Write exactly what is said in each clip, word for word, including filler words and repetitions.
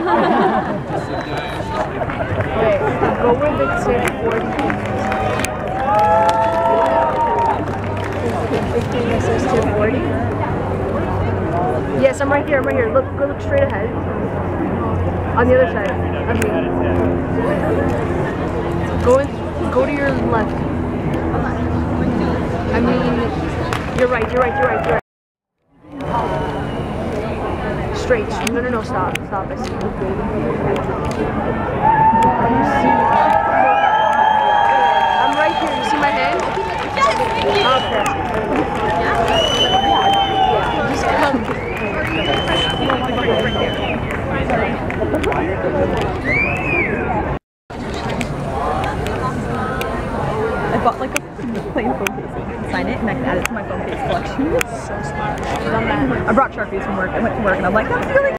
Wait, go where the tip forty. This is tip forty. Yes, I'm right here. I'm right here. Look, go look straight ahead. On the other side of me. Go in, go to your left. I mean, you're right. You're right. You're right. You're right. Straight. No, no, no. Stop. Stop. I see. I'm right here. You see my hand? Okay. Just come. I bought like a plain phone case. I can sign it and I can add it to my phone case collection. So smart. I brought Sharpies from work. I went to work and I'm like, that's really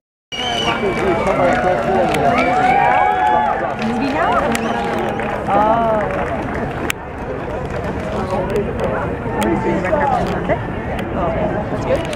movie now? Oh. Oh, that's good.